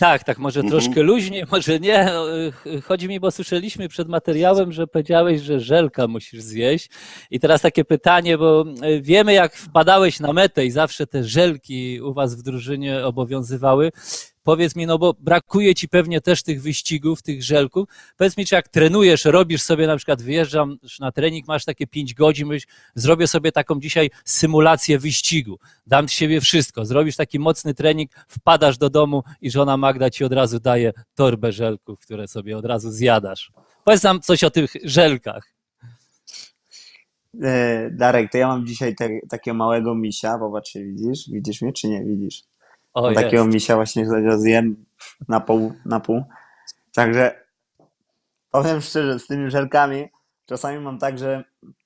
Tak, tak, może Mhm. troszkę luźniej, może nie. Chodzi mi, bo słyszeliśmy przed materiałem, że powiedziałeś, że żelka musisz zjeść. I teraz takie pytanie, bo wiemy, jak wpadałeś na metę i zawsze te żelki u was w drużynie obowiązywały. Powiedz mi, no bo brakuje ci pewnie też tych wyścigów, tych żelków. Powiedz mi, czy jak trenujesz, robisz sobie na przykład, wyjeżdżasz na trening, masz takie 5 godzin, myślisz, zrobię sobie taką dzisiaj symulację wyścigu, dam z siebie wszystko, zrobisz taki mocny trening, wpadasz do domu i żona Magda ci od razu daje torbę żelków, które sobie od razu zjadasz. Powiedz nam coś o tych żelkach. Darek, to ja mam dzisiaj takiego małego misia, popatrz, widzisz? Widzisz mnie, czy nie widzisz? O, Mam takiego jest. misia właśnie, którego zjem na pół. Także powiem szczerze, z tymi żelkami czasami mam tak, że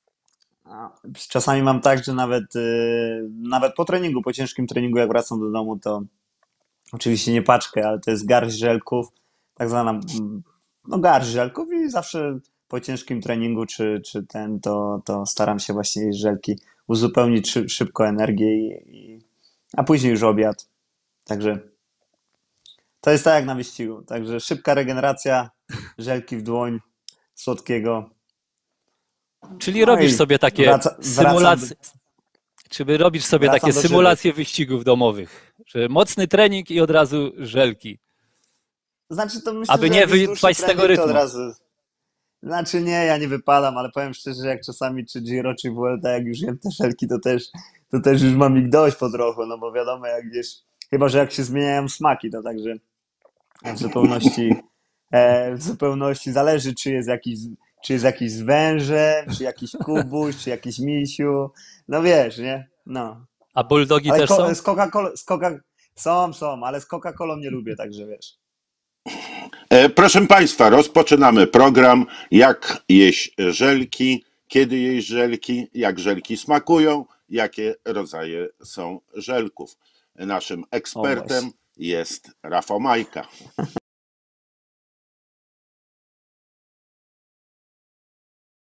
nawet po treningu, po ciężkim treningu, jak wracam do domu, to oczywiście nie paczkę, ale to jest garść żelków, tak zwana, no garść żelków i zawsze po ciężkim treningu to staram się właśnie jeść żelki, uzupełnić szybko energię a później już obiad. Także to jest tak jak na wyścigu. Także szybka regeneracja, żelki w dłoń, słodkiego. Czyli No robisz i sobie takie symulacje, czy robisz sobie takie wracam do żelek. symulacje wyścigów domowych, że mocny trening i od razu żelki, Znaczy to myślę, aby że nie jak jest dłuższy wypaść z tego trening, to od rytmu. razu. Znaczy nie, ja nie wypadam, ale powiem szczerze, że jak czasami czy Giro, czy Vuelta, jak już jem te żelki, to też już mam ich dość po trochu, no bo wiadomo, jak gdzieś, chyba że jak się zmieniają smaki, to także w zupełności zależy, czy jest jakiś z wężem, czy jakiś kubuś, czy jakiś misiu, no wiesz, nie? No. A bulldogi Ale też są? z Coca-Cola, są, ale z Coca-Colą nie lubię, także wiesz. Proszę Państwa, rozpoczynamy program. Jak jeść żelki, kiedy jeść żelki, jak żelki smakują, jakie rodzaje są żelków. Naszym O właśnie. ekspertem jest Rafał Majka.